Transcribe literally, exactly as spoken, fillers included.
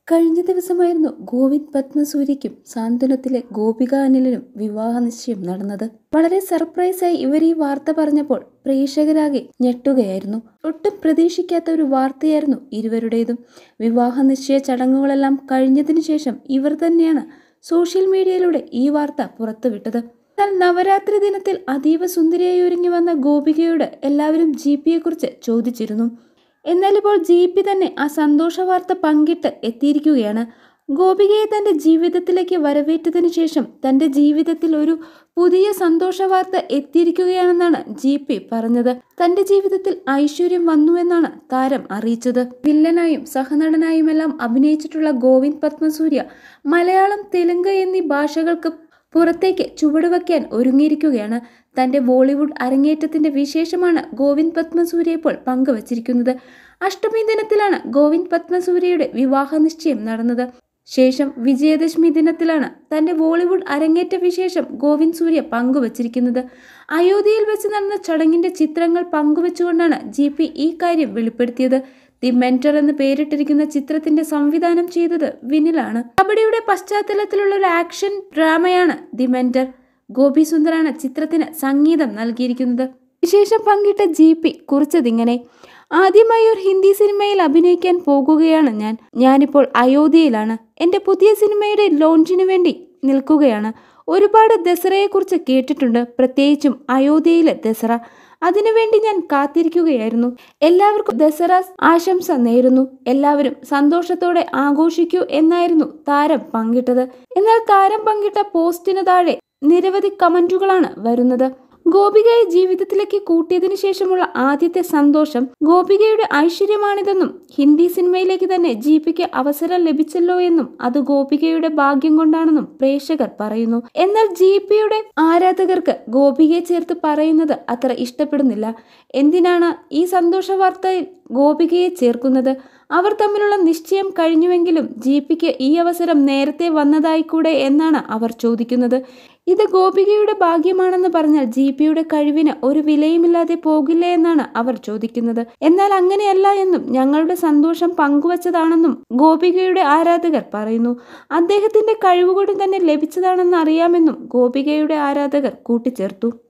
കഴിഞ്ഞ ദിവസമായിരുന്നു ഗോവിന്ദ് പത്മസൂര്യയ്ക്കും സാന്ത്വനത്തിലെ ഗോപിക അനിലിനും വിവാഹ നിശ്ചയം നടന്നത്. വളരെ സർപ്രൈസായി ഇവർ ഈ വാർത്ത പറഞ്ഞപ്പോൾ പ്രേക്ഷകരാകെ ഞെട്ടുകയായിരുന്നു. ഒട്ടും പ്രതീക്ഷിക്കാത്ത ഒരു വാർത്തയായിരുന്നു ഇരുവരുടേതും. വിവാഹ നിശ്ചയ ചടങ്ങുകളെല്ലാം കഴിഞ്ഞതിനു ശേഷം ഇവർ തന്നെയാണ് സോഷ്യൽ മീഡിയയിലൂടെ ഈ വാർത്ത പുറത്തുവിട്ടത്. എന്നാൽ നവരാത്രി ദിനത്തിൽ അതീവ സുന്ദരിയായി ഒരുങ്ങി വന്ന ഗോപികയോട് എല്ലാവരും ജി പിയെ കുറിച്ച് ചോദിച്ചിരുന്നു. എന്നാൽ ഇപ്പോൾ ജി പി തന്നെ ആ സന്തോഷ വാർത്ത പങ്കിട്ട് എത്തിയിരിക്കുകയാണ്. ഗോപികയെ തന്റെ ജീവിതത്തിലേക്ക് വരവേറ്റതിനു ശേഷം തന്റെ ജീവിതത്തിൽ ഒരു പുതിയ സന്തോഷ വാർത്ത എത്തിയിരിക്കുകയാണെന്നാണ് ജി പി പറഞ്ഞത്. തന്റെ ജീവിതത്തിൽ ഐശ്വര്യം വന്നുവെന്നാണ് താരം അറിയിച്ചത്. വില്ലനായും സഹനടനായുമെല്ലാം അഭിനയിച്ചിട്ടുള്ള ഗോവിന്ദ് പത്മസൂര്യ മലയാളം, തെലുങ്ക് എന്നീ ഭാഷകൾക്ക് പുറത്തേക്ക് ചുവടുവയ്ക്കാൻ ഒരുങ്ങിയിരിക്കുകയാണ്. തന്റെ ബോളിവുഡ് അരങ്ങേറ്റത്തിന്റെ വിശേഷമാണ് ഗോവിന്ദ് പത്മസൂര്യ ഇപ്പോൾ പങ്കുവച്ചിരിക്കുന്നത്. അഷ്ടമി ദിനത്തിലാണ് ഗോവിന്ദ് പത്മസൂര്യയുടെ വിവാഹ നിശ്ചയം നടന്നത്. ശേഷം വിജയദശമി ദിനത്തിലാണ് തന്റെ ബോളിവുഡ് അരങ്ങേറ്റ വിശേഷം ഗോവിന്ദ് സൂര്യ പങ്കുവച്ചിരിക്കുന്നത്. അയോധ്യയിൽ വെച്ച് നടന്ന ചടങ്ങിന്റെ ചിത്രങ്ങൾ പങ്കുവെച്ചുകൊണ്ടാണ് ജി പി ഈ കാര്യം വെളിപ്പെടുത്തിയത്. ദി മെന്റർ എന്ന് പേരിട്ടിരിക്കുന്ന ചിത്രത്തിന്റെ സംവിധാനം ചെയ്തത് വിനിലാണ്. കബഡിയുടെ പശ്ചാത്തലത്തിലുള്ള ഒരു ആക്ഷൻ ഡ്രാമയാണ് ദി മെന്റർ. ഗോപി സുന്ദറാണ് ചിത്രത്തിന് സംഗീതം നൽകിയിരിക്കുന്നത്. വിശേഷം പങ്കിട്ട ജി പി കുറിച്ചതിങ്ങനെ: ആദ്യമായി ഒരു ഹിന്ദി സിനിമയിൽ അഭിനയിക്കാൻ പോകുകയാണ് ഞാൻ. ഞാനിപ്പോൾ അയോധ്യയിലാണ്. എൻ്റെ പുതിയ സിനിമയുടെ ലോഞ്ചിനു വേണ്ടി നിൽക്കുകയാണ്. ഒരുപാട് ദസറയെക്കുറിച്ച് കേട്ടിട്ടുണ്ട്, പ്രത്യേകിച്ചും അയോധ്യയിലെ ദസറ. അതിനുവേണ്ടി ഞാൻ കാത്തിരിക്കുകയായിരുന്നു. എല്ലാവർക്കും ദസറ ആശംസ നേരുന്നു. എല്ലാവരും സന്തോഷത്തോടെ ആഘോഷിക്കൂ എന്നായിരുന്നു താരം പങ്കിട്ടത്. എന്നാൽ താരം പങ്കിട്ട പോസ്റ്റിന് താഴെ നിരവധി കമന്റുകളാണ് വരുന്നത്. ഗോപികയെ ജീവിതത്തിലേക്ക് കൂട്ടിയതിനു ശേഷമുള്ള ആദ്യത്തെ സന്തോഷം ഗോപികയുടെ ഐശ്വര്യമാണിതെന്നും ഹിന്ദി സിനിമയിലേക്ക് തന്നെ ജി പിക്ക് അവസരം ലഭിച്ചല്ലോ എന്നും അത് ഗോപികയുടെ ഭാഗ്യം കൊണ്ടാണെന്നും പ്രേക്ഷകർ പറയുന്നു. എന്നാൽ ജി പിയുടെ ആരാധകർക്ക് ഗോപികയെ ചേർത്ത് പറയുന്നത് അത്ര ഇഷ്ടപ്പെടുന്നില്ല. എന്തിനാണ് ഈ സന്തോഷ വാർത്തയിൽ ഗോപികയെ ചേർക്കുന്നത്? അവർ തമ്മിലുള്ള നിശ്ചയം കഴിഞ്ഞുവെങ്കിലും ജി പിക്ക് ഈ അവസരം നേരത്തെ വന്നതായിക്കൂടെ എന്നാണ് അവർ ചോദിക്കുന്നത്. ഇത് ഗോപികയുടെ ഭാഗ്യമാണെന്ന് പറഞ്ഞാൽ ജി പിയുടെ കഴിവിന് ഒരു വിലയുമില്ലാതെ പോകില്ലേ എന്നാണ് അവർ ചോദിക്കുന്നത്. എന്നാൽ അങ്ങനെയല്ല എന്നും ഞങ്ങളുടെ സന്തോഷം പങ്കുവച്ചതാണെന്നും ഗോപികയുടെ ആരാധകർ പറയുന്നു. അദ്ദേഹത്തിന്റെ കഴിവുകൊണ്ട് തന്നെ ലഭിച്ചതാണെന്ന് അറിയാമെന്നും ഗോപികയുടെ ആരാധകർ കൂട്ടിച്ചേർത്തു.